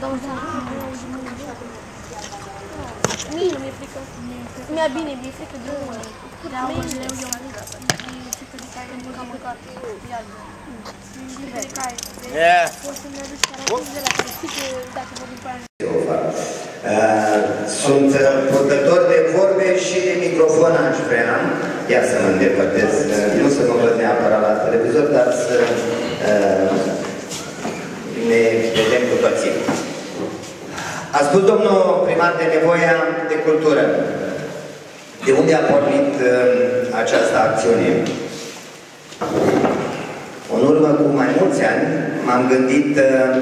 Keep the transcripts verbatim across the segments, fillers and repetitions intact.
Mie nu mi-e frică. Mi-e bine, mi-e frică de unul. Mi-e frică de care nu am mâncat. Mi-e frică de care. O să-mi aduci caracterizele la care știi că dacă vorbim pe aia. Sunt purtător de vorbe și de microfon aș vrea. Ia să mă îndepărtez. Nu să mă văd neapărat la televizor, dar să ne vedem cu toții. A spus domnul primar de nevoia de cultură. De unde a pornit această acțiune? În urmă cu mai mulți ani m-am gândit,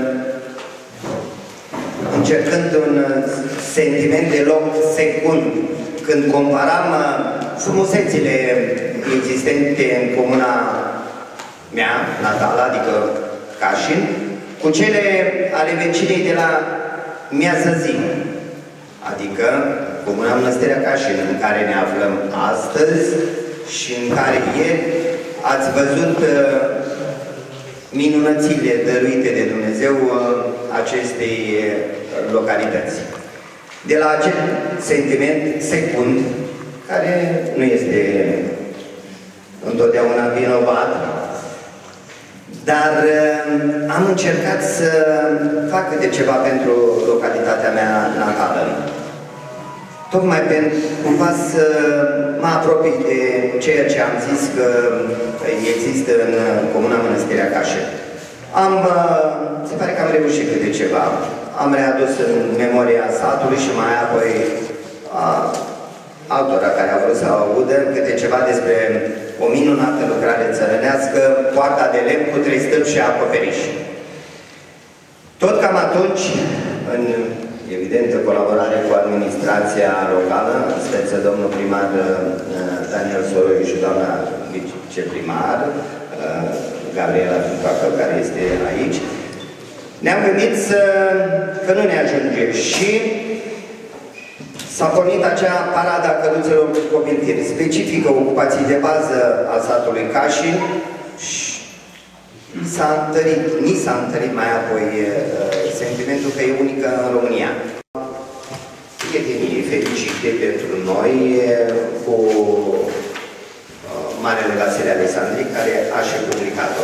încercând un sentiment deloc secund, când comparam frumusețile existente în comuna mea, natală, adică Cașin, cu cele ale vecinei de la miază zi, adică comuna Mănăstirea Cașin, în care ne aflăm astăzi și în care ieri ați văzut minunățile dăruite de Dumnezeu acestei localități. De la acel sentiment secund, care nu este întotdeauna vinovat, dar am încercat să fac de ceva pentru localitatea mea natală. Tocmai pentru cumva să mă apropii de ceea ce am zis că există în comuna Mănăstirea Cașin. Am, se pare că am reușit câte ceva. Am readus în memoria satului și mai apoi a altora care au vrut să audă câte ceva despre o minunată lucrare țărănească, poarta de lemn cu trei stâlpi și acoperiș. Tot cam atunci, în evidentă colaborare cu administrația locală, în speță domnul primar Daniel Soroiu și doamna viceprimar Gabriela Fincacă, care este aici, ne-am gândit să, că nu ne ajunge și s-a pornit acea parada a căruțelor cu copiltiri, specifică ocupației de bază a satului Cașin și s-a întărit, ni s-a întărit mai apoi sentimentul că e unică în România. Prietenii fericite pentru noi cu Marele Vasile Alexandri, care a și publicat-o.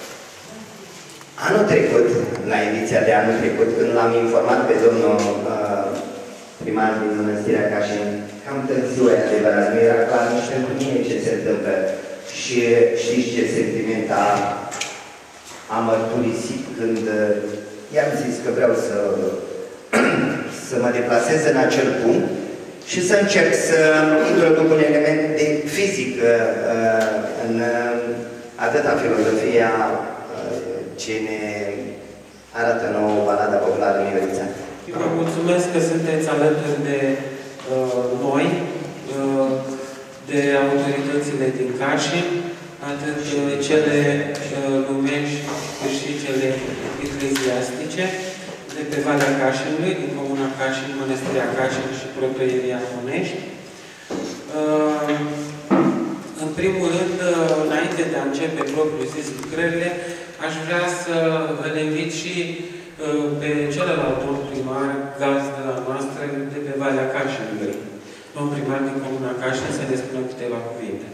Anul trecut, la ediția de anul trecut, când l-am informat pe domnul uh, primar din Mănăstirea Cașin, cam târziu e adevărat, nu era clar nici pentru mine ce se întâmplă. Și știți ce sentiment a, a mărturisit când uh, i-am zis că vreau să, să mă deplasez în acel punct și să încerc să introduc un element de fizică uh, în uh, atâta filozofia ce ne arată nouă balada populară Miorița. Vă mulțumesc că sunteți alături de uh, noi, uh, de autoritățile din Cașin, atât uh, cele uh, lumești cât și cele ecleziastice, de pe Valea Cașinului, din comuna Cașin, Mănăstirea Cașin și Protoieria Monești. Uh, în primul rând, uh, înainte de a începe propriu zis lucrările, aș vrea să îl invit și uh, pe celălalt domn primar, gazdă noastră, de pe Valea Cașinului. Domn primar din comuna Cașin, să ne spună câteva cuvinte.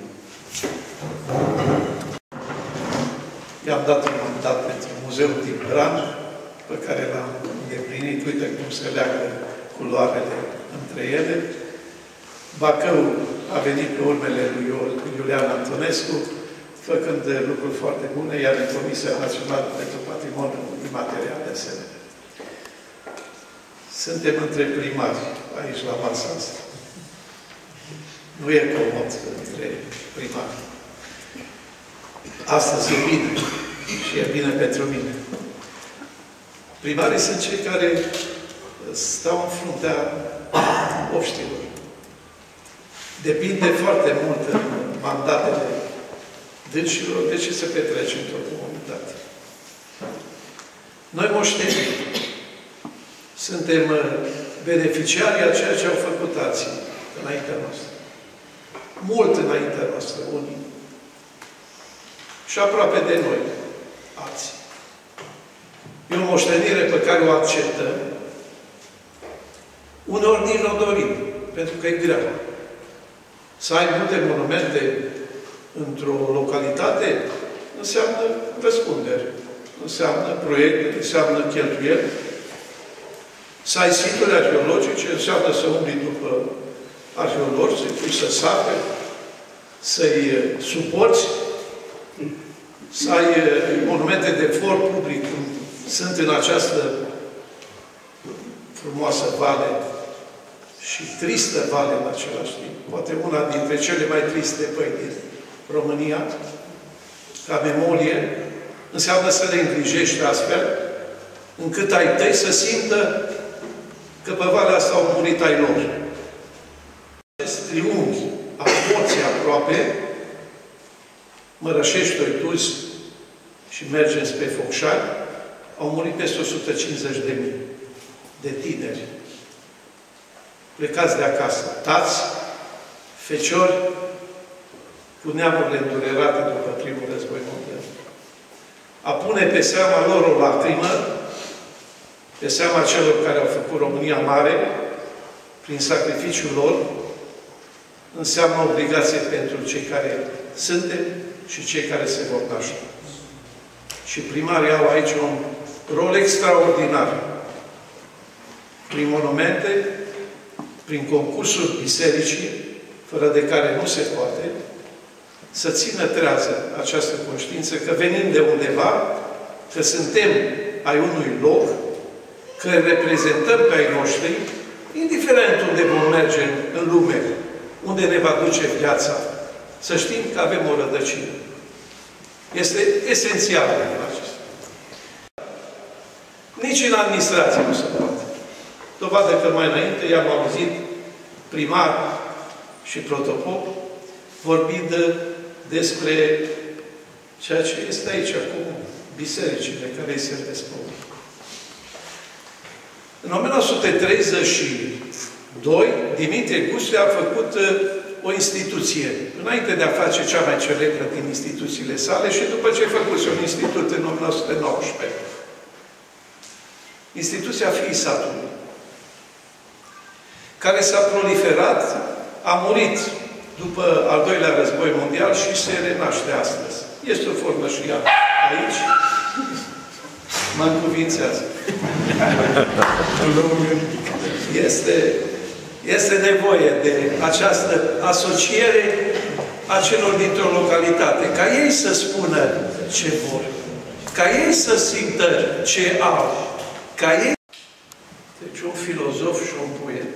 I-am dat un mandat pentru Muzeul din Bran, pe care l-am îndeplinit. Uite cum se leagă culoarele între ele. Bacău a venit pe urmele lui Iulian Antonescu, făcând lucruri foarte bune, iar în Comisia Națională pentru Patrimoniul Imaterial de asemenea. Suntem între primari aici la masa asta. Nu e comod între primari. Astăzi e bine și e bine pentru mine. Primarii sunt cei care stau în fruntea obștilor. Depinde foarte mult în mandatele dânșilor de ce se petrece într-o comunitate. Noi moștenii suntem beneficiarii a ceea ce au făcut alții înaintea noastră. Mult înaintea noastră, unii. Și aproape de noi, alții. E o moștenire pe care o acceptăm. Uneori nici nu o dorim, pentru că e grea. Să ai multe monumente într-o localitate înseamnă răspundere, înseamnă proiecte, înseamnă cheltuieli. Să ai situri arheologice înseamnă să umbli după arheologi, să-i pui să sape, să-i suporți, să ai monumente de for public, cum sunt în această frumoasă vale și tristă vale în același timp. Poate una dintre cele mai triste păi din România, ca memorie, înseamnă să le îngrijești astfel, încât ai tăi să simtă că pe valea asta au murit ai lor. Acest triunghi, a morții aproape, Mărășești, Oituzi și mergem spre Focșani, au murit peste o sută cincizeci de mii de tineri. Plecați de acasă, tați, feciori, cu neamurile îndurerate după primul război mondial. A pune pe seama lor o lacrimă, pe seama celor care au făcut România mare, prin sacrificiul lor, înseamnă obligație pentru cei care suntem și cei care se vor naște. Și primarii au aici un rol extraordinar. Prin monumente, prin concursul bisericii, fără de care nu se poate, să țină trează această conștiință că venim de undeva, că suntem ai unui loc, că reprezentăm pe ai noștri, indiferent unde vom merge în lume, unde ne va duce viața, să știm că avem o rădăcină. Este esențial în acesta. Nici în administrație nu se poate. Dovadă că mai înainte i-am auzit primar și protopop vorbind despre ceea ce este aici acum, bisericile care îi servesc pământ. În o mie nouă sute treizeci și doi, Dimitrie Gustea a făcut o instituție, înainte de a face cea mai celebră din instituțiile sale și după ce a făcut un institut în o mie nouă sute nouăsprezece. Instituția Fiii Satului, care s-a proliferat, a murit după al doilea război mondial și se renaște astăzi. Este o formă și ea aici. Mă încuvințează. Este, este nevoie de această asociere a celor dintr-o localitate, ca ei să spună ce vor, ca ei să simtă ce au, ca ei... Deci un filozof și un poet.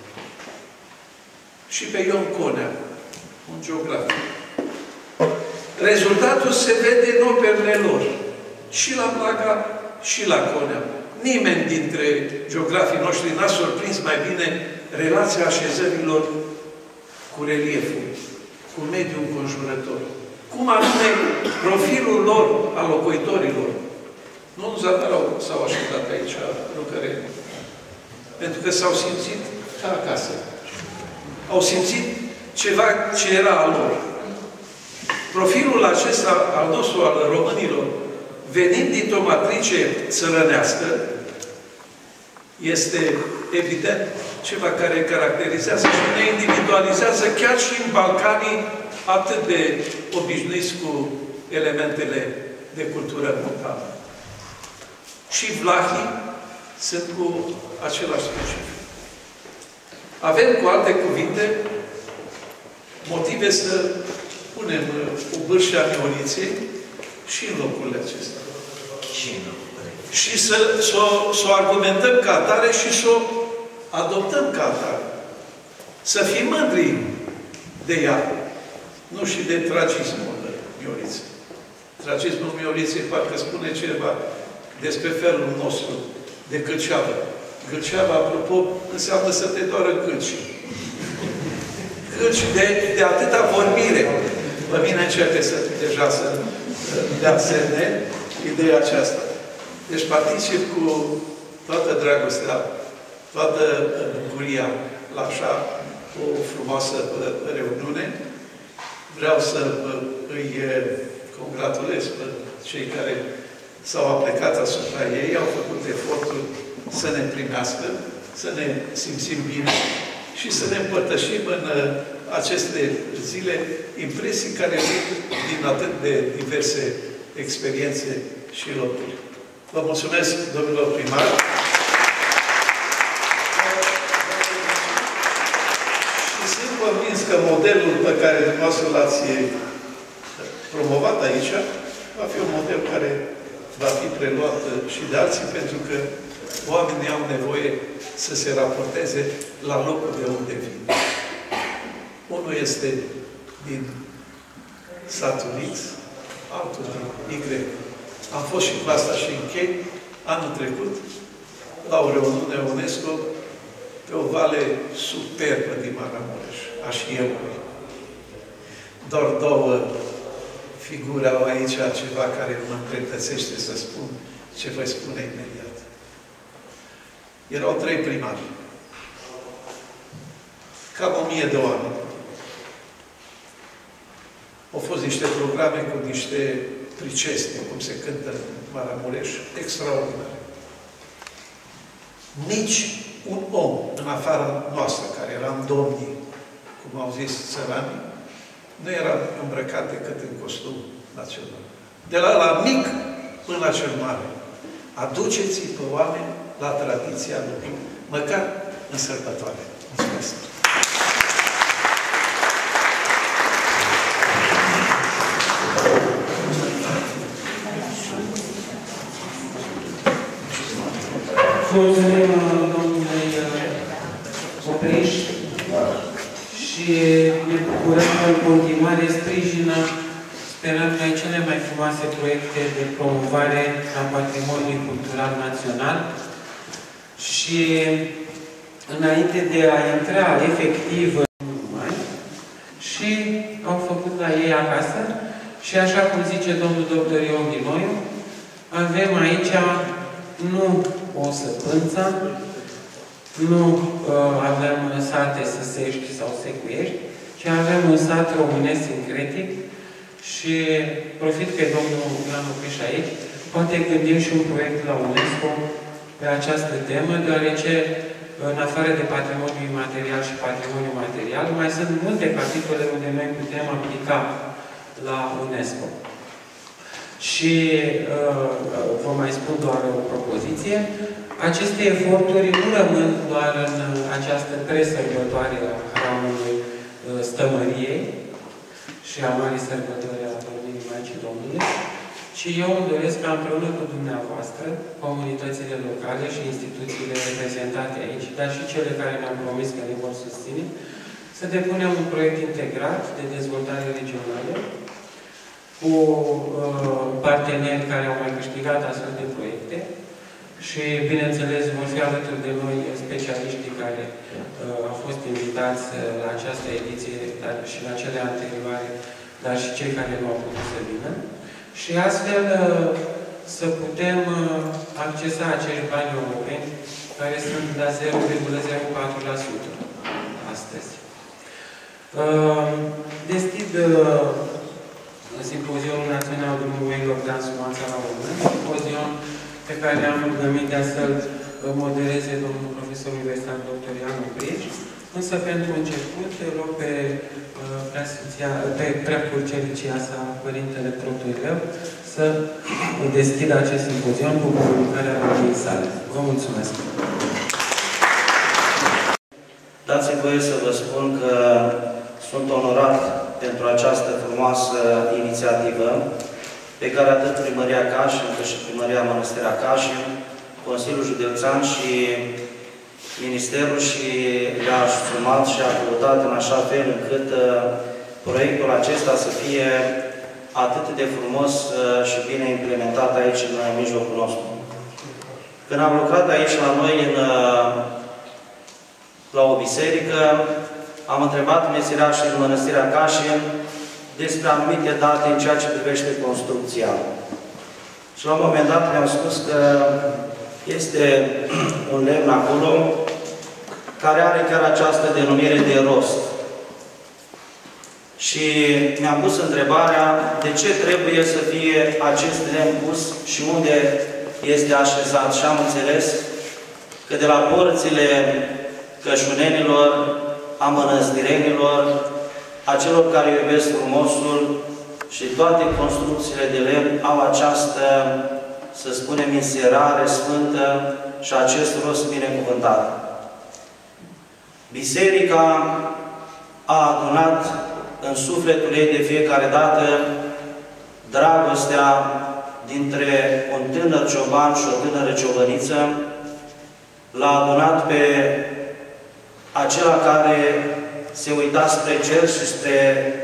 Și pe Ion Conea, un geograf. Rezultatul se vede în operele lor. Și la Blaga, și la Conea. Nimeni dintre geografii noștri n-a surprins mai bine relația așezărilor cu relieful, cu mediul înconjurător. Cum anume profilul lor, al locuitorilor. Nu în Zadarau s-au așezat aici lucrătorii. Pentru că s-au simțit ca acasă. Au simțit ceva ce era al lor. Profilul acesta al nostru, al românilor, venind dintr-o matrice țărănească, este evident ceva care caracterizează și ne individualizează chiar și în Balcanii atât de obișnuiți cu elementele de cultură montană. Și vlahii sunt cu același specific. Avem, cu alte cuvinte, motive să punem o bârșă a Mioriței și în locurile acestea. Și să, să, să o argumentăm ca atare și să o adoptăm ca atare. Să fim mândri de ea. Nu și de tragismul Mioriței. Tragismul Mioriței parcă spune ceva despre felul nostru de Gâlceavă. Gâlceava, apropo, înseamnă să te doară gâlcii. Gâlci de, de atâta vorbire. Pe mine începe să deja să dea semne ideea aceasta. Deci particip cu toată dragostea, toată bucuria la așa o frumoasă reuniune. Vreau să îi congratulez pe cei care s-au aplicat asupra ei, au făcut efortul să ne primească, să ne simțim bine și să ne împărtășim în aceste zile impresii care vin din atât de diverse experiențe și locuri. Vă mulțumesc, domnilor primari. Și sunt convins că modelul pe care dumneavoastră l-ați promovat aici va fi un model care va fi preluat și de alții, pentru că oamenii au nevoie să se raporteze la locul de unde vin. Unul este din satul X, altul din Y. Am fost și cu asta și închei anul trecut la o reuniune UNESCO pe o vale superbă din Maramureș, a Șieului. Doar două figuri au aici ceva care mă îndreptățește să spun ce voi spune imediat. Erau trei primari. Cam o mie de oameni. Au fost niște programe cu niște priceste, cum se cântă în Maramureș, extraordinare. Nici un om în afara noastră, care eram domnii, cum au zis țăranii, nu era îmbrăcat decât în costum național. De la, la mic până la cel mare. Aduceți-i pe oameni la tradiția lui, măcar în sărbătoare. Mulțumesc! Mulțumim domnului Opreș și ne bucurăm că în continuare sprijină, sperăm noi, cele mai frumoase proiecte de promovare a patrimoniului cultural național. Și înainte de a intra efectiv în mai, și au făcut la ei acasă și așa cum zice domnul doctor Ion Dinoiu, avem aici nu o săpânță, nu uh, avem sate săsești sau secuiești, ci avem un sat românesc sincretic și profit că e domnul Ioan Opreș aici, poate gândim și un proiect la UNESCO pe această temă, deoarece în afară de patrimoniul imaterial și patrimoniul material, mai sunt multe capitole unde noi putem aplica la UNESCO. Și uh, vă mai spun doar o propoziție. Aceste eforturi nu rămân doar în această presărbătoare a Hramului uh, Stămăriei și a Marii Sărbători a Domnirii Maicii Domnului, ci eu îmi doresc ca împreună cu dumneavoastră, comunitățile locale și instituțiile reprezentate aici, dar și cele care ne-au promis că ne vor susține, să depunem un proiect integrat de dezvoltare regională cu uh, parteneri care au mai câștigat astfel de proiecte și, bineînțeles, vor fi alături de noi specialiștii care uh, au fost invitați uh, la această ediție, dar și la cele anterioare, dar și cei care nu au putut să vină. Și astfel uh, să putem uh, accesa acești bani europeni care sunt la zero virgulă zero patru la sută astăzi. Uh, deschid uh, Simpozionul Național Drumurilor Transhumanța la Român, simpozion pe care am rugămit de a să-l modereze domnul profesor universitar doctor Ioan Opreș, însă pentru început rog pe, pe preacurcericia sa, Părintele Protoieu, să deschidă acest simpozion cu comunicarea domniei sale. Vă mulțumesc! Dați-mi voie să vă spun că sunt onorat pentru această frumoasă inițiativă pe care atât Primăria Cașin, cât și Primăria Mănăstirea Cașin, Consiliul Județean și Ministerul și le-a asumat și a căutat în așa fel încât uh, proiectul acesta să fie atât de frumos uh, și bine implementat aici în uh, mijlocul nostru. Când am lucrat aici la noi în, uh, la o biserică, am întrebat meseriașii în Mănăstirea Cașin despre anumite date în ceea ce privește construcția. Și la un moment dat mi-au spus că este un lemn acolo care are chiar această denumire de rost. și mi-am pus întrebarea de ce trebuie să fie acest lemn pus și unde este așezat. Și am înțeles că de la porțile cășunenilor, a mănăstirenilor, a celor care iubesc frumosul și toate construcțiile de lemn au această, să spunem, inserare sfântă și acest rost binecuvântat. Biserica a adunat în sufletul ei de fiecare dată dragostea dintre un tânăr cioban și o tânără ciobăniță, l-a adunat pe acela care se uita spre cer și spre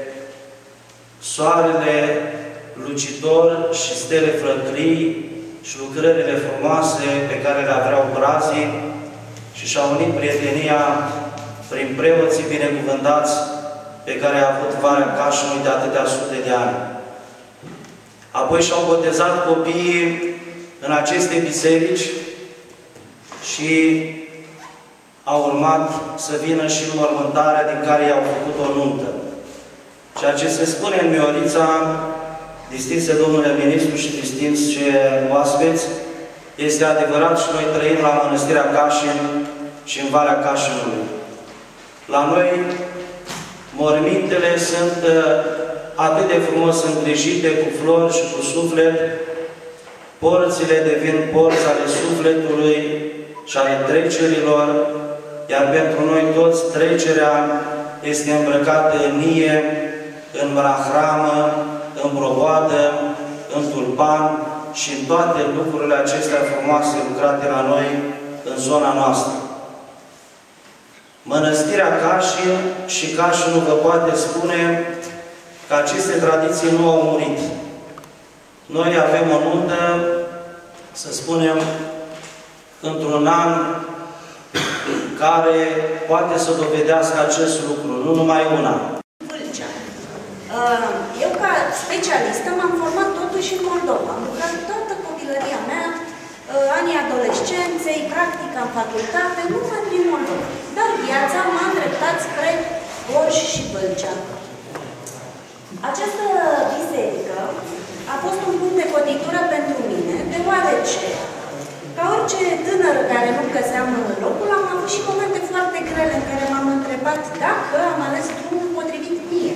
soarele lucitor și stele flăcrii și lucrările frumoase pe care le aveau brazii și și-a unit prietenia prin preoții binecuvântați pe care a avut Valea Cașului de atâtea sute de ani. Apoi și-au botezat copiii în aceste biserici și a urmat să vină și înmormântarea din care i-au făcut o nuntă. Ceea ce se spune în Miorița, distinse domnule ministru și distinse oaspeți, este adevărat și noi trăim la Mănăstirea Cașin și în Valea Cașinului. La noi, mormintele sunt atât de frumos îngrijite, cu flori și cu suflet, porțile devin porți ale sufletului și ale trecerilor, iar pentru noi toți trecerea este îmbrăcată în nie, în mrahramă, în broboadă, în tulpan și în toate lucrurile acestea frumoase lucrate la noi în zona noastră. Mănăstirea Cașin și Cașinul vă poate spune că aceste tradiții nu au murit. Noi avem o nuntă, să spunem, într-un an care poate să dovedească acest lucru, nu numai una. Vâlcea. Eu, ca specialistă, m-am format totuși în Moldova. Am lucrat toată copilăria mea, anii adolescenței, practic în facultate, numai din Moldova. Dar viața m-a îndreptat spre Gorj și Vâlcea. Această biserică a fost un punct de cotitură pentru mine, deoarece, ca orice tânără care nu găseam locul, am avut și momente foarte grele în care m-am întrebat dacă am ales drumul potrivit mie.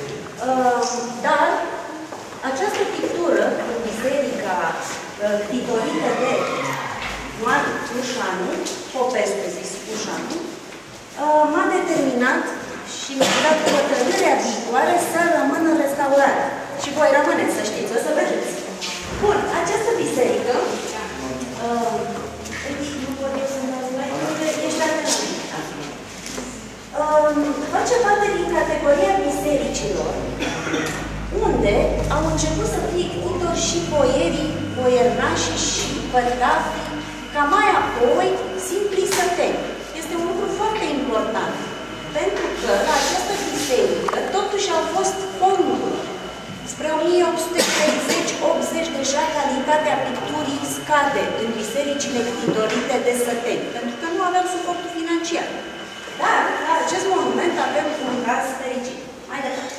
Dar această pictură în biserica titorită de Ioan Ușanu, Popescu zis Ușanu, m-a determinat și mi-a dat hotărârea viitoare să rămân în restaurare. Și voi rămâne, să știți, o să vedeți. Bun, această biserică, uh, nu pot eu să mă rog, ești atent. Uh, face parte din categoria bisericilor, unde au început să fie ctitori și boierii, boiernașii și pătrafii, ca mai apoi simplii săteni. Este un lucru foarte important. Pentru că la această biserică totuși au fost fonduri. Spre o mie opt sute treizeci optzeci deja calitatea picturii scade în bisericile ctitorite de săteni, pentru că nu aveau suportul financiar. Dar la acest monument avem un caz fericit. Mai departe.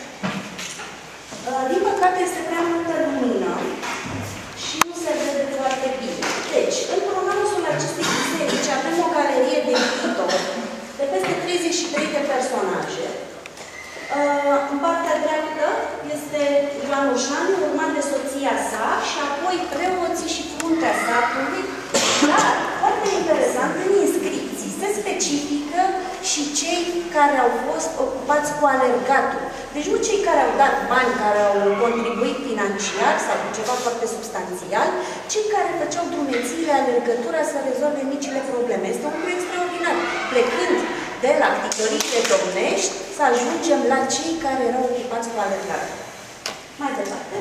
Din păcate este prea multă lumină și nu se vede foarte bine. Deci, în prononțul acestei biserici avem o galerie de pictori de peste treizeci și trei de personaje. Uh, în partea dreaptă este Ioan Ușanu, urmat de soția sa și apoi preoții și fruntea satului. Dar, foarte interesant, în inscripții se specifică și cei care au fost ocupați cu alergatul. Deci nu cei care au dat bani, care au contribuit financiar sau cu ceva foarte substanțial, cei care făceau drumețiile, alergătura să rezolve micile probleme. Este un lucru extraordinar. Plecând de la pictoriile domnești, să ajungem la cei care erau ocupați cu alergatul. Mai departe.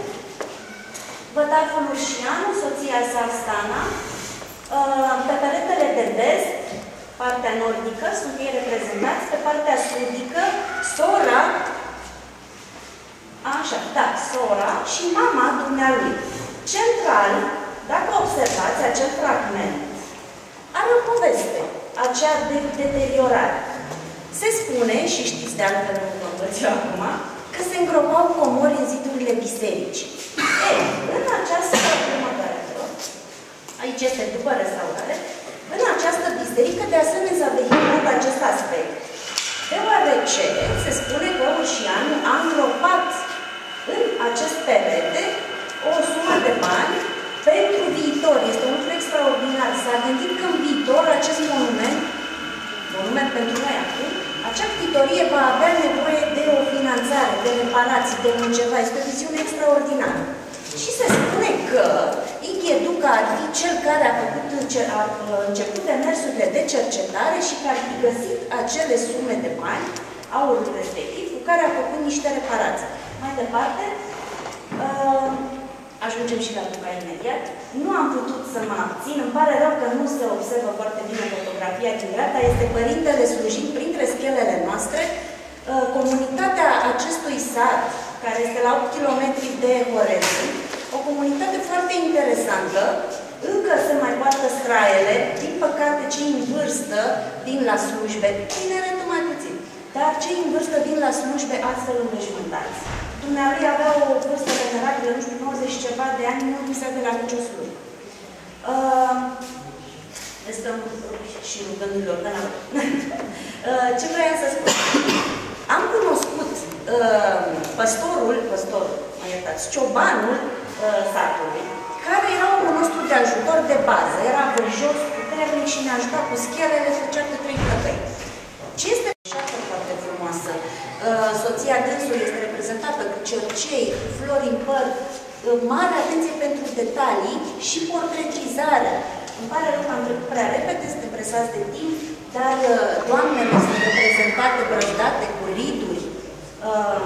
Bătaful Urșianu, soția sa Stana, pe peretele de vest, partea nordică, sunt ei reprezentați, pe partea sudică, sora, așa, da, sora și mama dumnealui. Central, dacă observați acel fragment, are o poveste, acea de deteriorare. Se spune, și știți de altfel, nu vă văd eu acum, că se îngropau comori în zidurile bisericii. Ei, în această următoare, aici este după restaurare, în această biserică de asemenea s-a vehiculat acest aspect, deoarece se spune că Urșianu a îngropat în acest perete o sumă de bani pentru viitor. Este un lucru extraordinar. S-a gândit că în viitor acest monument, monument pentru noi acum, acea ctitorie va avea nevoie de o finanțare, de reparații, de un ceva. Este o viziune extraordinară. Și se spune că Ighe Duca ar fi cel care a, făcut, a început demersurile de cercetare și care ar fi găsit acele sume de bani, aurul respectiv, cu care a făcut niște reparații. Mai departe, uh, ajungem și la Duca imediat. Nu am putut să mă abțin, îmi pare rău că nu se observă foarte bine fotografia din dreapta, este părintele slujit printre schelele noastre. Uh, comunitatea acestui sat, care este la opt kilometri de Horezu, o comunitate foarte interesantă, încă se mai poartă straiele, din păcate cei în vârstă vin la slujbe, tineretul mai puțin, dar cei în vârstă vin la slujbe astfel înveșmântați. Dumnealui avea o vârstă venerabilă, nu știu, nouăzeci ceva de ani, nu lipsea de la nicio slujbă. Uh, stăm și rugându-lor, că n-am. uh, Ce vreau să spun? Am cunoscut uh, păstorul, păstorul, mă iertați, ciobanul uh, satului, care era omul nostru de ajutor de bază. Era vârjos, puternic și ne ajuta cu schelele, făcea cu trei plăcăi. Ce este foarte frumoasă? Uh, soția dânsului este reprezentată cu cercei, cu flori în păr, uh, mare atenție pentru detalii și portretizare. Îmi pare rău că am trecut prea repede, suntem presați de timp, dar uh, doamnele sunt reprezentate, brăzdate, cu riduri. Uh,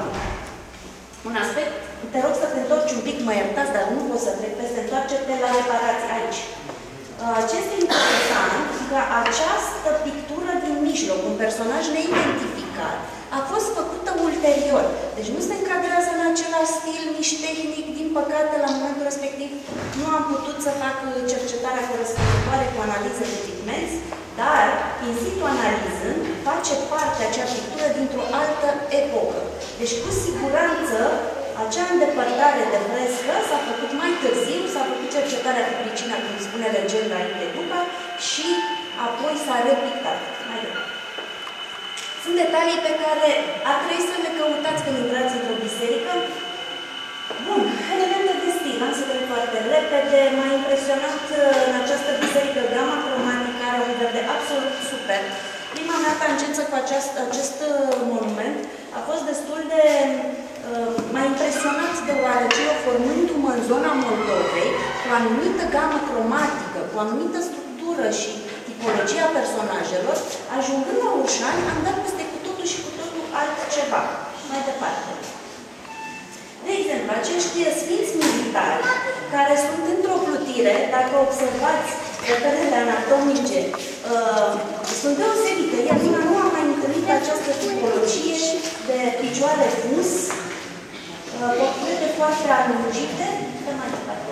un aspect, te rog să te întorci un pic, mă iertați, dar nu poți să trec peste, întoarce-te la reparații aici. Uh, ce este interesant, că această pictură din mijloc, un personaj neidentificat, a fost făcută ulterior. Deci nu se încadrează în același stil, nici tehnic, din păcate, la momentul respectiv nu am putut să fac cercetarea corespunzătoare cu analiză de pigmenți, dar, in situ analizând, face parte acea pictură dintr-o altă epocă. Deci, cu siguranță, acea îndepărtare de frescă s-a făcut mai târziu, s-a făcut cercetarea cu pricina, cum spune legenda Ighe Duca, și apoi s-a repictat. Mai departe. Sunt detalii pe care ar trebui să le căutați când intrați într-o biserică. Bun, elemente de stil, am să trec foarte repede. M-a impresionat în această biserică gama cromatică, are un verde absolut super. Prima mea tangență cu aceast, acest monument a fost destul de... Uh, m-a impresionat deoarece eu, formându-mă în zona Moldovei, cu o anumită gamă cromatică, cu o anumită structură și tipologia personajelor, ajungând la Urșani, am dat peste cu totul și cu totul altceva. Mai departe. De exemplu, acești sfinți militari, care sunt într-o plutire, dacă observați reperele anatomice, uh, sunt deosebite. Iar până nu am mai întâlnit această tipologie de picioare fus, uh, portrete foarte alungite, pe mai departe.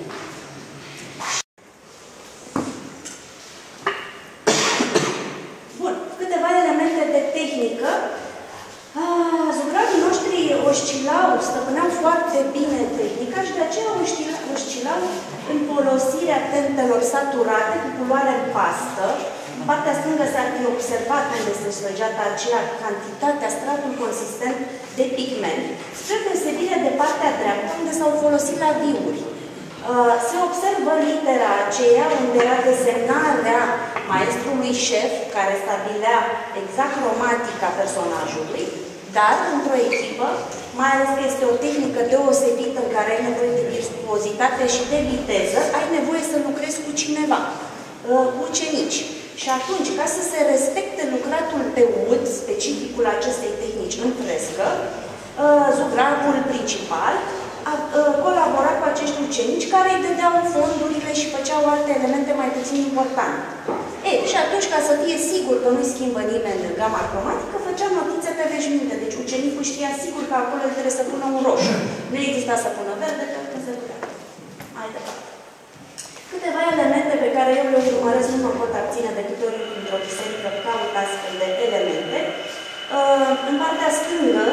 Bun, câteva elemente de tehnică. Ah, Zucravii noștri oscilau, stăpâneau foarte bine tehnica și de aceea oscilau în folosirea tentelor saturate cu culoare pastă. În partea stângă s-ar fi observat unde se sfăgeată aceea cantitatea, stratul consistent de pigment, spre deosebire de partea dreaptă, unde s-au folosit laviuri. Uh, se observă litera aceea unde era desemnarea maestrului șef, care stabilea exact cromatica personajului, dar într-o echipă, mai ales că este o tehnică deosebită în care ai nevoie de virtuozitate și de viteză, ai nevoie să lucrezi cu cineva, uh, cu ucenici. Și atunci, ca să se respecte lucratul pe ud, specificul acestei tehnici în frescă, uh, zugravul principal a colaborat cu acești ucenici care îi dădeau fondurile și făceau alte elemente mai puțin importante. Ei, și atunci, ca să fie sigur că nu-i schimbă nimeni gama cromatică, făcea notițe pe veșminte. Deci ucenicul știa sigur că acolo trebuie să pună un roșu. Nu exista să pună verde, că nu se putea. Mai departe. Câteva elemente pe care eu le urmăresc, nu mă pot abține de câte ori într-o biserică caut astfel de elemente. În partea stângă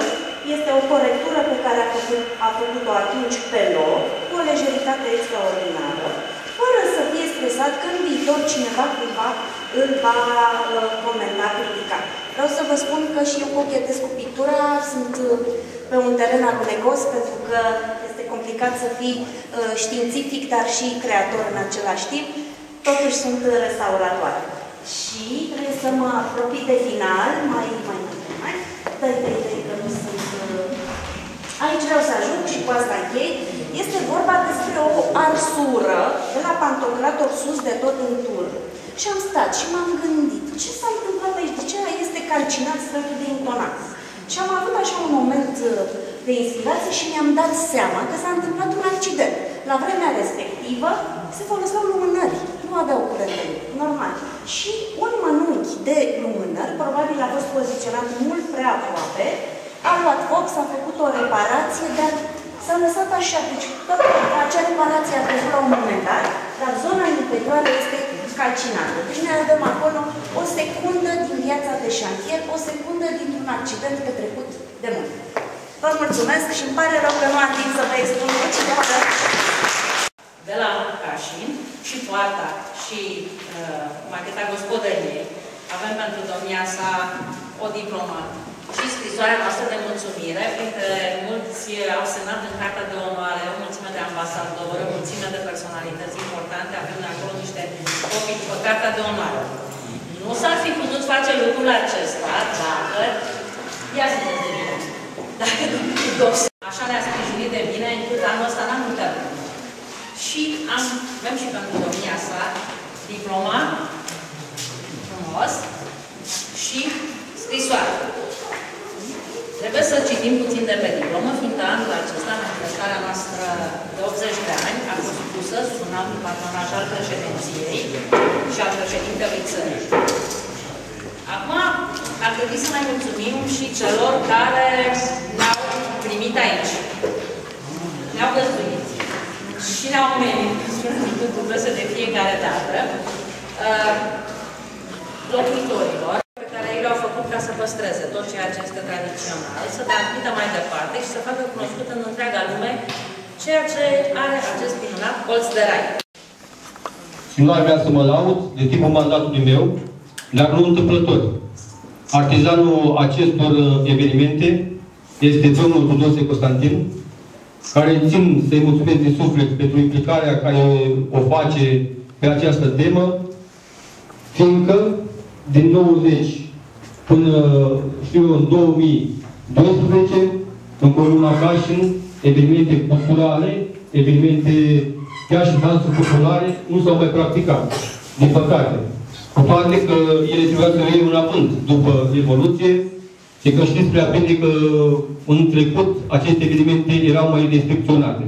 Este o corectură pe care a făcut, a făcut-o atunci pe loc, cu o lejeritate extraordinară, fără să fie stresat că în viitor cineva cumva îl va uh, comenta, critica. Vreau să vă spun că și eu cochetez cu pictura, sunt uh, pe un teren alunecos, pentru că este complicat să fii uh, științific, dar și creator în același timp. Totuși sunt restauratoare. Și trebuie să mă apropii de final, mai mai mai, dai, dai, dai, că nu sunt... Uh... Aici vreau să ajung și cu asta închei. Este vorba despre o arsură de la pantocrator sus de tot în tur. Și am stat și m-am gândit, ce s-a întâmplat aici? De ce este calcinat stătul de intonat? Și am avut așa un moment de inspirație și mi-am dat seama că s-a întâmplat un accident. La vremea respectivă se foloseau lumânări, nu aveau curent, normal. Și un mănunchi de lumânări, probabil a fost poziționat mult prea aproape, a luat foc, s-a făcut o reparație, dar s-a lăsat așa. Deci toată acea reparație a trecut la un moment dat, dar zona interioară este calcinată. Deci ne avem acolo o secundă din viața de șantier, o secundă dintr-un accident petrecut de mult. Vă mulțumesc și îmi pare rău că nu am timp să vă expun cu cineva. De la Cașin și poarta și uh, macheta gospodăriei avem pentru domnia sa o diplomă și scrisoarea noastră de mulțumire, printre mulți au semnat în cartea de onoare, o mulțime de ambasadori, o mulțime de personalități importante, avem acolo niște copii pe cartea de onoare. Nu s-ar fi putut face lucrul acesta dacă, ia să de bine, dacă așa ne-a sprijinit de bine, încât anul ăsta n-am uitat. Și am, avem și pentru domnia sa diploma, frumos, și scrisoare. Trebuie să citim puțin de pe diplomă, fiindcă anul acesta, în aniversarea noastră de optzeci de ani, a fost pusă sub un alt patronaj al președinției și al președintelui țării. Acum, ar trebui să mai mulțumim și celor care ne-au primit aici. Ne-au găzduit și ne-au omenit, spunându-se de fiecare dată, uh, locuitorilor pe care ei le-au făcut ca să păstreze tot ceea ce este tradițional, să transmită mai departe și să facă cunoscut în întreaga lume ceea ce are acest minunat colț de rai. Și nu ar vrea să mă laud de timpul mandatului meu, dar nu întâmplător. Artizanul acestor evenimente este domnul Tudose Constantin, care țin să-i mulțumesc din suflet pentru implicarea care o face pe această temă, fiindcă din nouăzeci până, știu eu, în două mii doisprezece, în Comuna Cașin, evenimente culturale, evenimente chiar și dansuri populare, nu s-au mai practicat, din păcate. Cu toate că ele trebuia să reiei un avânt după evoluție, și că știți prea bine că în trecut aceste evenimente erau mai restricționate.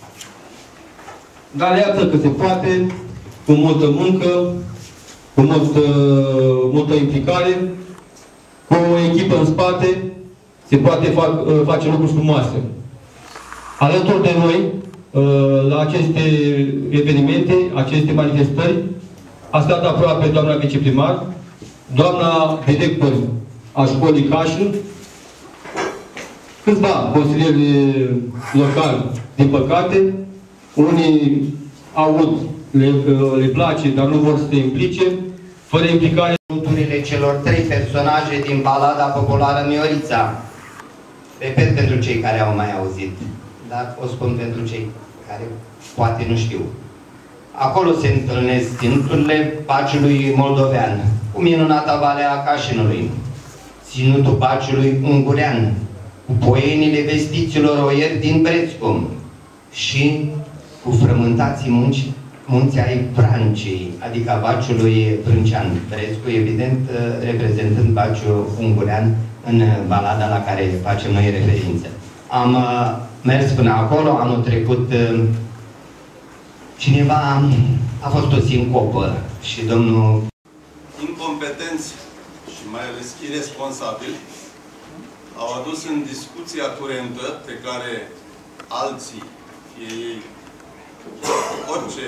Dar iată că se poate, cu multă muncă, cu multă, multă implicare, cu o echipă în spate, se poate fac, face lucruri frumoase. Alături de noi, la aceste evenimente, aceste manifestări, a stat aproape doamna viceprimar, doamna director a școlii Cașin, câțiva consilieri locali, din păcate, unii aud, le, le place, dar nu vor să se implice, fără implicare. Culturile celor trei personaje din balada populară Miorița. Repet pentru cei care au mai auzit, dar o spun pentru cei care poate nu știu. Acolo se întâlnesc ținuturile Baciului moldovean, cu minunata Valea Cașinului, ținutul Baciului ungurean, cu poienile vestiților oieri din Brețcum și cu frământații munci, munții ai Vrancei, adică a Baciului Brâncean. Brețcu, evident, reprezentând Baciul ungurean în balada la care facem noi referință. Am uh, mers până acolo, anul trecut uh, cineva a fost o sincopă și domnul... Incompetenți și mai ales irresponsabili au adus în discuția curentă pe care alții, fie ei orice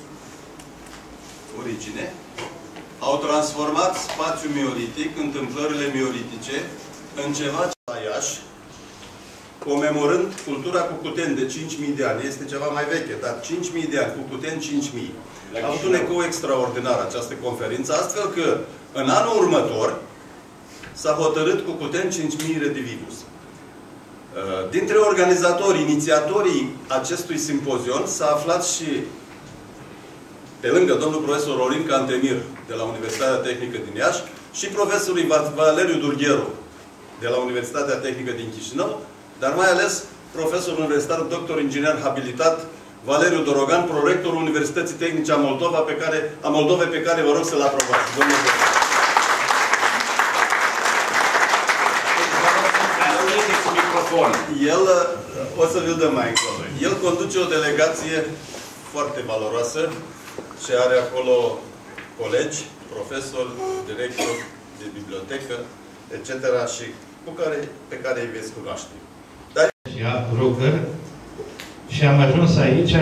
origine, au transformat spațiul mioritic, întâmplările mioritice, în ceva ce la Iași, comemorând cultura Cucuteni de cinci mii de ani. Este ceva mai veche, dar cinci mii de ani, Cucuteni cinci mii. A avut un ecou extraordinar această conferință, astfel că în anul următor s-a hotărât Cucuteni cinci mii Redivivus. Dintre organizatori, inițiatorii acestui simpozion s-a aflat și, pe lângă domnul profesor Orin Cantemir de la Universitatea Tehnică din Iași și profesorul Valeriu Durgheru de la Universitatea Tehnică din Chișinău, dar mai ales profesorul universitar, doctor inginer habilitat Valeriu Dorogan, prorectorul Universității Tehnice a Moldova, pe care, a Moldovei, pe care vă rog să-l aprobați. Domnule El, o să vi-l dăm mai încolo. El conduce o delegație foarte valoroasă și are acolo colegi, profesori, directori de bibliotecă, et cetera și cu care, pe care îi veți cunoaște. Dar... rugări și am ajuns aici,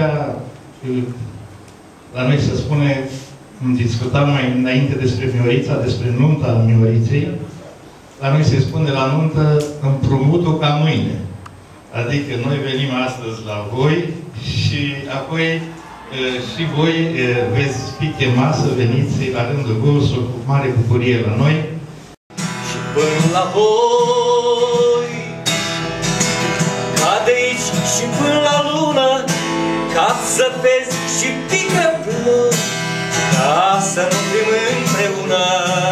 la noi se spune, discutam mai înainte despre Miorița, despre nunta Mioriței, la noi se spune la nuntă împrumutul ca mâine. Adică noi venim astăzi la voi și apoi e, și voi e, veți fi chemați să veniți la rândul vostru cu mare bucurie la noi. Și până la voi, ca de aici și până la lună, ca să vezi și pică ploi, ca să nu fim împreună.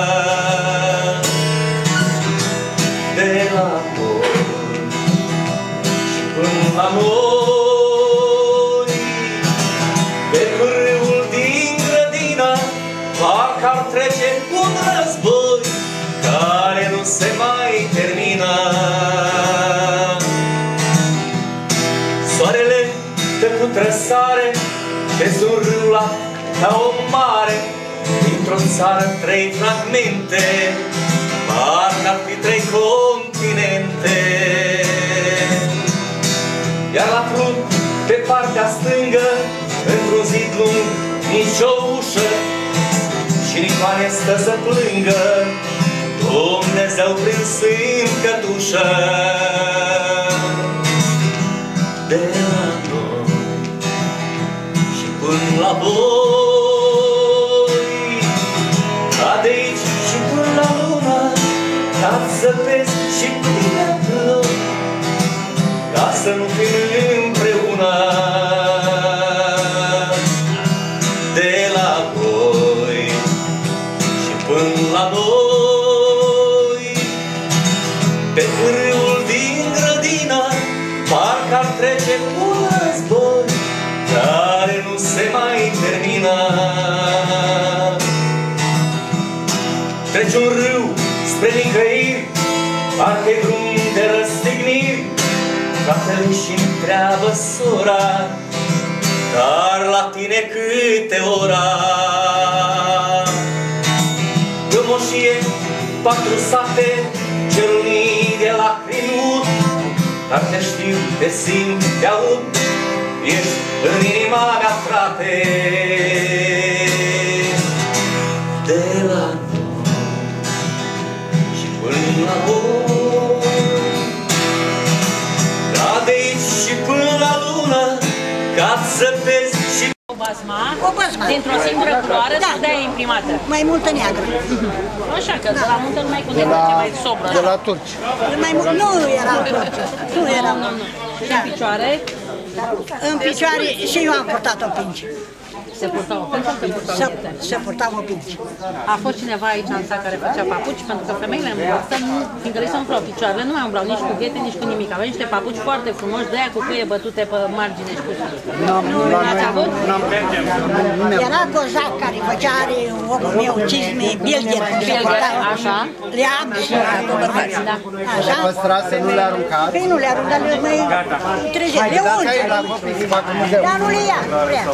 De la voi și până la noi, pe râul din grădină, parcă ar trece un război care nu se mai termină. Soarele dă cu trăsare pe-s-un râu la ca o mare, dintr-o țară trei fragmente, parcă ar fi trei continente. Iar la frunte, pe partea stângă, într-un zid lung, nici o ușă, și Nicoane stă să plângă, Dumnezeu prins în cătușă. De la noi și până la voi, ca de aici și până la lună, ca să vezi și până ploi, ca să nu fim împreună. De la voi și până la noi, pe râul din grădină, parcă ar trece un război care nu se mai termină. Trece un râu spre nicăiri, parcă-i drum de răstigniri, fratele și întreabă sora, dar la tine câte ora? Dă moșie, patru sate, cerul mii de lacrimi, dar te știu, te simt, te aud, ești în inima mea, frate. De la noi și până la voi, ca de aici și până la lună, ca să vezi și... O basma, dintr-o singură culoare, da, sau de-aia imprimată? Mai multă neagră. Așa că de la multă nu mai cu neagră, mai sobră. De la turci. Mai mult, nu era turci. Nu era. Nu, nu. Și în picioare? În picioare și eu am purtat o pinci. Se purtau o pinci sau se purtau ghete? Se purtau o pinci. A fost cineva aici în sat care făcea papuci, pentru că femeile în vârstă, fiindcă le se umplau picioarele, nu mai umblau nici cu ghete, nici cu nimic. Aveau niște papuci foarte frumoși, de-aia cu cuie bătute pe margine și cu sus. Nu l-ați avut? Era cozac care făcea, are omul meu, cizme, bilgher, așa? Le-am și cu bărbați. Le păstrați, nu le aruncați? Păi nu le arunc, dar le mai trezesc. Le unge. Dar nu le ia, nu le ia.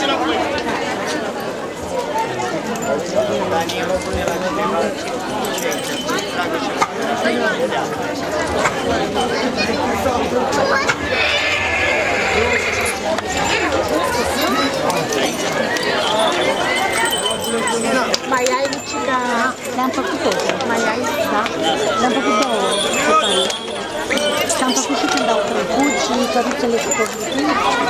Mai ai, Lucica? Le-am făcut toate. Mai ai? Da? Le-am făcut două. Și am făcut și când au trecut și căruțele cu covrituri.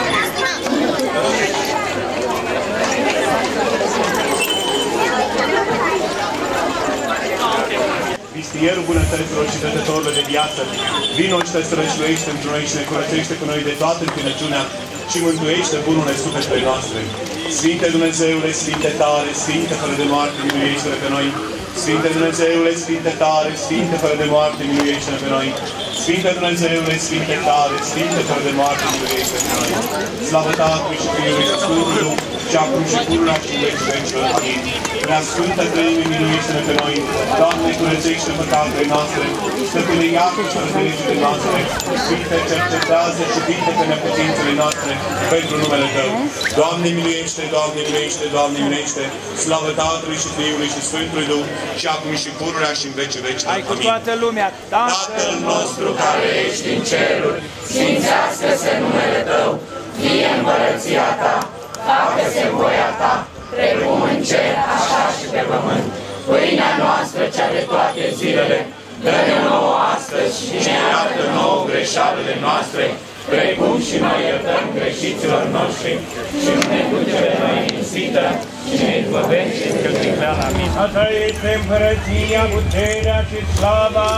Vistierul bunătăților și dătătorilor de viață, vino și te strășluiește într noi și ne curățește cu noi de toată întinăciunea și mântuiește bunurile sufletele noastre. Sfinte Dumnezeule, Sfinte tare, Sfinte fără de moarte, miluiește-ne pe noi. Sfinte Dumnezeule, Sfinte tare, Sfinte fără de moarte, miluiește-ne pe noi. Sfinte Dumnezeule, Sfinte tare, Sfinte fără de moarte, miluiește-ne pe noi. Slavă Tatălui și Fiului și Sfântului Duh, și acum și pururea și în vecii vecilor. Amin. Prea Sfântă Treime, miluiește-ne pe noi. Doamne, curățește păcatele noastre, stăpâne iartă și răzălegile noastre. Sfinte, cercetează și vindecă neputințele noastre pentru numele Tău. Doamne, miluiește, Doamne, miluiește, Doamne, miluiește. Slavă Tatălui și Fiului și Sfântului Duh, și acum și pururea și în vecii vecilor. Hai cu toată lumea. Tatăl nostru care ești în ceruri, sfințească-se numele Tău, fie împărăția Ta, facă-se voia Ta, precum în cer, așa și pe pământ. Pâinea noastră cea de toate zilele, dă-ne nouă astăzi și ne iartă nouă greșalele noastre, precum și noi iertăm greșiților noștri, și nu ne duce pe noi în ispită, și ne izbăvește din isteala. Amin. A Ta este împărăția, puterea și slava.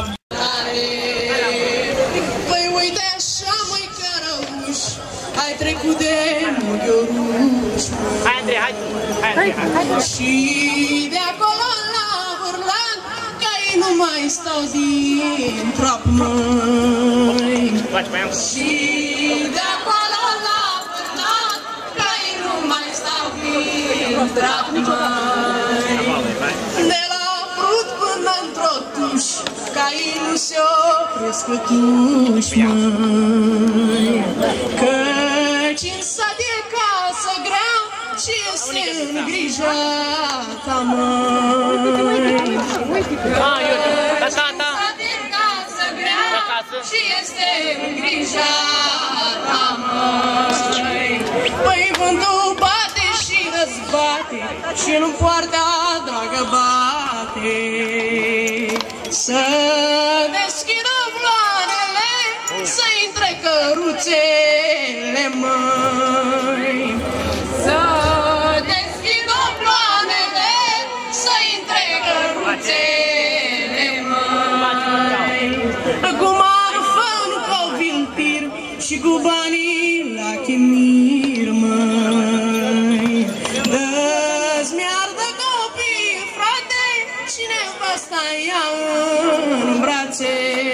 Păi uite așa, măi, cărăuș, ai trecut de mugioruș. Hai, Andrei, hai! Hai, hai! Și de acolo la Vârlan, ca ei nu mai stau din prop, măi. Și de acolo la Vârlan, ca ei nu mai stau din prop, măi. De la brut până într-o tuș, ca ei nu se opresc tuș, măi. Căci în sat e casă grea și este în grija ta, măi. Căci în sat e casă grea și este în grija ta, măi. Păi vântul bate și răzbate și în poarta dragă bate. Să deschidă vloanele, să intre căruțele, măi. Să deschidă vloanele, să intre căruțele, măi. Cu marfă nu coviltir și cu banii la chimir, măi. Dă-ți mi-ardă copii, frate, și nevasta ia în brațe.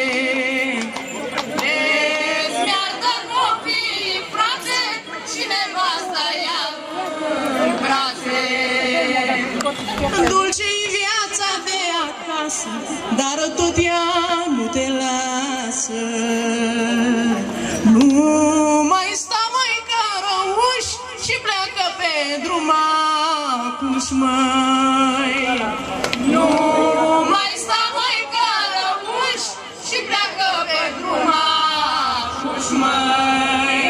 Dă-ți mi-ardă copii, frate, și nevasta ia în brațe. Dulce-i viața de acasă, dar tot ea nu te lasă. Nu mai sta, mai cărăuș, și pleacă pe drum acuș, măi. Nu mai sta, mai cărăuș, și pleacă pe drum acuș, măi.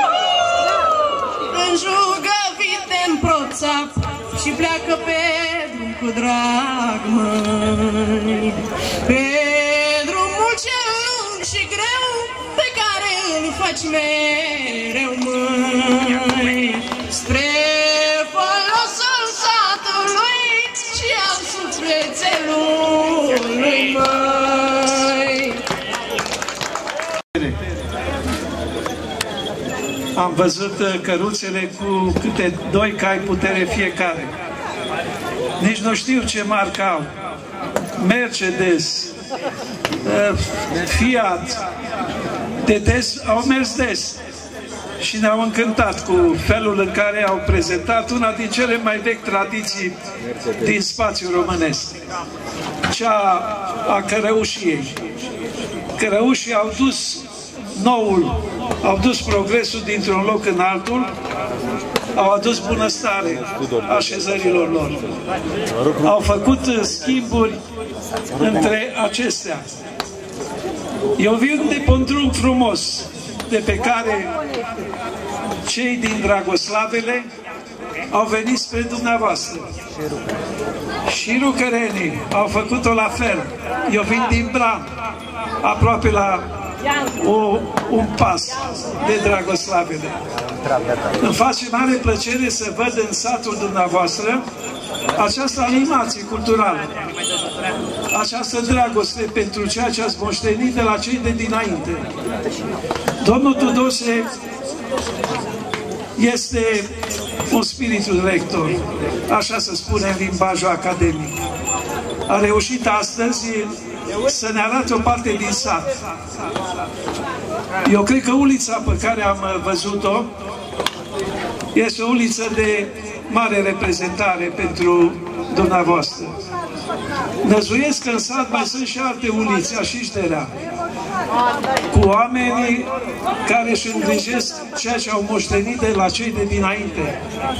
Înjugă vite în proțap și pleacă pe drum cu drag, măi. Pe drumul cel lung și greu pe care îl faci mereu, măi. Spre folosul satului și al sufletelului, măi. Am văzut căruțele cu câte doi cai putere fiecare. Nici nu știu ce marcă au. Mercedes, Fiat, de des, au mers des. Și ne-au încântat cu felul în care au prezentat una din cele mai vechi tradiții din spațiul românesc. Cea a cărăușiei. Cărăușii au dus noul, au dus progresul dintr-un loc în altul au adus bunăstare așezărilor lor. Au făcut schimburi între acestea. Eu vin de pe un drum frumos, de pe care cei din Dragoslavele au venit spre dumneavoastră. Și rucărenii au făcut-o la fel. Eu vin din Bran, aproape la o, un pas de Dragoslavele. Îmi face mare plăcere să văd în satul dumneavoastră această animație culturală, această dragoste pentru ceea ce ați moștenit de la cei de dinainte. Domnul Tudose este un spiritul rector, așa se spune în limbajul academic. A reușit astăzi să ne arate o parte din sat. Eu cred că ulița pe care am văzut-o este o uliță de mare reprezentare pentru dumneavoastră. Năzuiesc că în sat mai sunt și alte ulițe, Așișterea, cu oamenii care își îngrijesc ceea ce au moștenit de la cei de dinainte.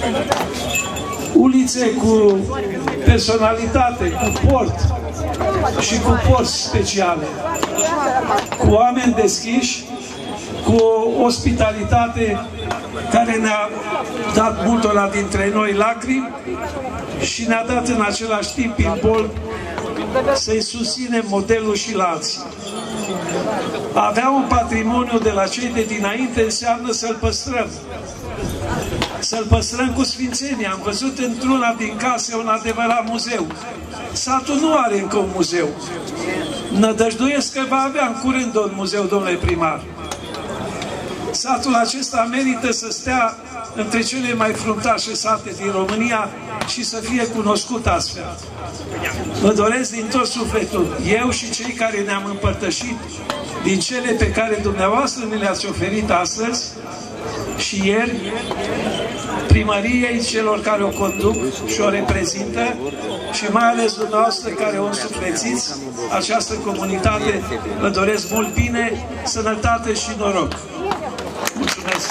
Ulițe cu personalitate, cu port și cu porți speciale, cu oameni deschiși, cu o ospitalitate care ne-a dat multora dintre noi lacrimi și ne-a dat în același timp impol să-i susținem modelul și la alții. A avea un patrimoniu de la cei de dinainte înseamnă să-l păstrăm. Să-l păstrăm cu sfințenie. Am văzut într-una din case un adevărat muzeu. Satul nu are încă un muzeu. Nădăjduiesc că va avea în curând un muzeu, domnule primar. Satul acesta merită să stea între cele mai fruntașe sate din România și să fie cunoscut astfel. Vă doresc din tot sufletul, eu și cei care ne-am împărtășit din cele pe care dumneavoastră ne le-ați oferit astăzi și ieri, primăriei celor care o conduc și o reprezintă și mai ales dumneavoastră care o însuflețiți această comunitate, vă doresc mult bine, sănătate și noroc. Mulțumesc!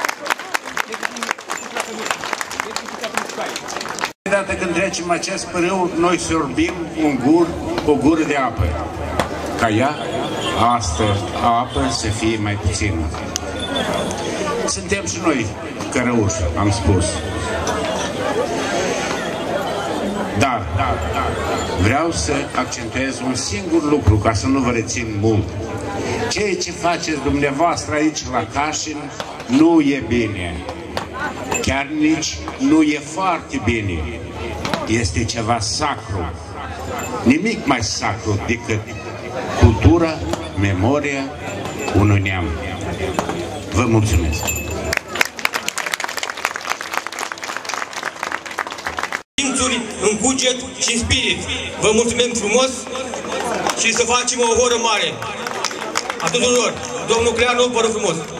De dată când trecem acest pârâu, noi sorbim un gur, o gură de apă, ca ea, asta apă, să fie mai puțină. Suntem și noi cărăuși, am spus. Dar vreau să accentuez un singur lucru, ca să nu vă rețin mult. Ceea ce faceți dumneavoastră aici la Cașin nu e bine. Chiar nici nu e foarte bine. Este ceva sacru. Nimic mai sacru decât cultura, memoria unui neam. Vă mulțumesc! Simțuri în cuget și în spirit. Vă mulțumim frumos și să facem o horă mare a tuturor. Domnul Creanu, vă rog frumos!